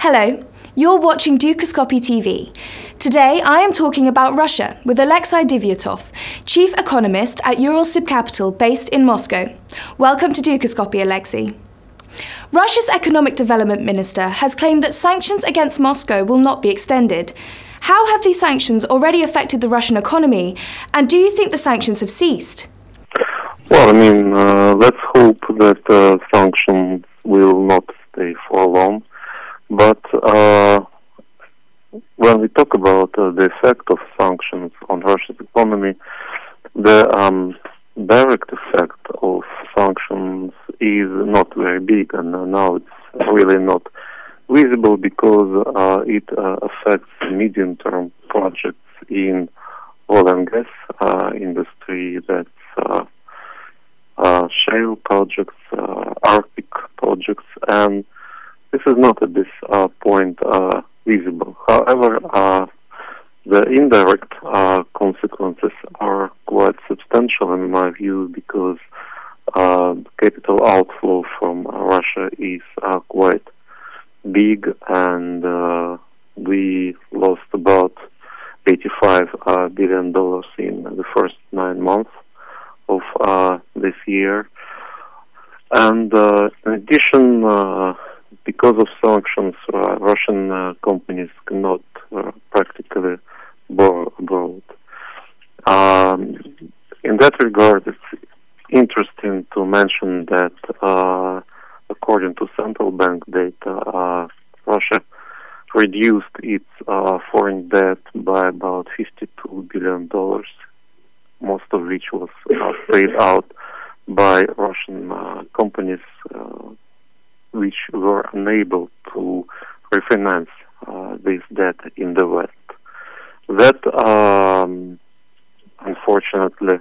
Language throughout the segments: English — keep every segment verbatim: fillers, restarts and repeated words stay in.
Hello, you're watching Dukascopy T V. Today I am talking about Russia with Alexei Divyatov, Chief Economist at Uralsib Capital based in Moscow. Welcome to Dukascopy, Alexei. Russia's Economic Development Minister has claimed that sanctions against Moscow will not be extended. How have these sanctions already affected the Russian economy, and do you think the sanctions have ceased? Well, I mean, uh, let's hope that uh, sanctions will not stay for long. But uh, when we talk about uh, the effect of sanctions on Russia's economy, the um, direct effect of sanctions is not very big, and uh, now it's really not visible because uh, it uh, affects medium-term projects in oil and gas uh, industry. That's uh, uh, shale projects, uh, Arctic projects, and this is not at this uh, point uh, visible. However, uh, the indirect uh, consequences are quite substantial in my view because uh, capital outflow from uh, Russia is uh, quite big, and uh, we lost about eighty-five uh, billion dollars in the first nine months of uh, this year. And uh, in addition, uh, because of sanctions, uh, Russian uh, companies cannot uh, practically borrow abroad. Um, in that regard, it's interesting to mention that uh, according to central bank data, uh, Russia reduced its uh, foreign debt by about fifty-two billion dollars, most of which was uh, paid out by Russian uh, companies uh, which were unable to refinance uh, this debt in the West. That, um, unfortunately,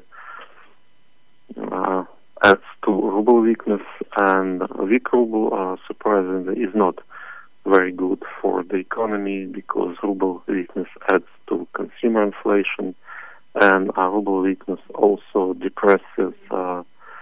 uh, adds to ruble weakness, and weak ruble, uh, surprisingly, is not very good for the economy because ruble weakness adds to consumer inflation, and uh, ruble weakness also depresses uh,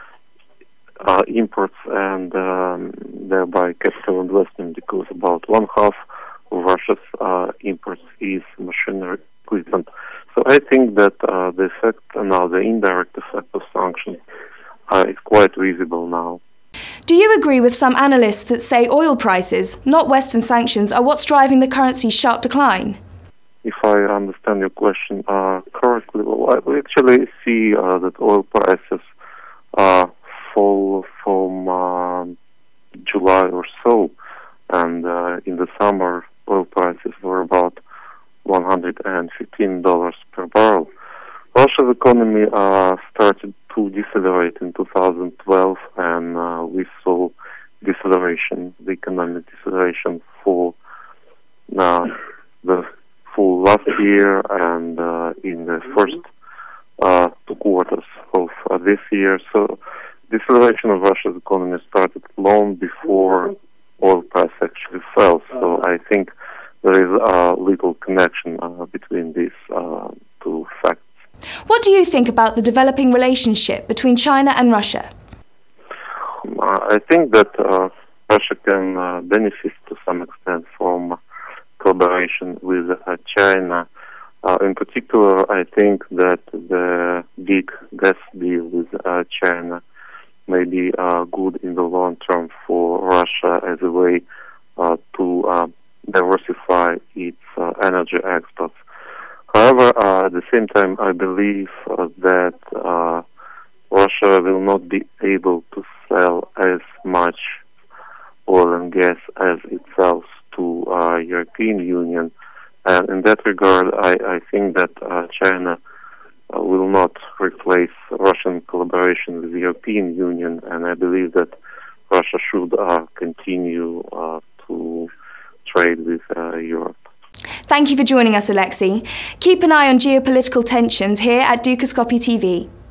Uh, imports and um, thereby capital investment, because about one half of Russia's uh, imports is machinery equipment. So I think that uh, the effect, uh, now the indirect effect of sanctions uh, is quite visible now. Do you agree with some analysts that say oil prices, not Western sanctions, are what's driving the currency's sharp decline? If I understand your question uh, correctly, well, I we actually see uh, that oil prices uh, fall from uh, July or so, and uh, in the summer oil prices were about one hundred fifteen dollars per barrel. Russia's economy uh, started to decelerate in two thousand twelve, and uh, we saw deceleration, the economic deceleration for uh, the full last year and uh, in the first uh, two quarters of uh, this year. So deceleration of Russia's economy started long before oil price actually fell. So I think there is a little connection uh, between these uh, two facts. What do you think about the developing relationship between China and Russia? Uh, I think that uh, Russia can uh, benefit to some extent from collaboration with uh, China. Uh, in particular, I think that the big gas deal with uh, China may be uh, good in the long term for Russia as a way uh, to uh, diversify its uh, energy exports. However, uh, at the same time, I believe uh, that uh, Russia will not be able to sell as much oil and gas as it sells to uh, European Union. And in that regard, I, I think that uh, China Uh, will not replace Russian collaboration with the European Union, and I believe that Russia should uh, continue uh, to trade with uh, Europe. Thank you for joining us, Alexei. Keep an eye on geopolitical tensions here at Dukascopy T V.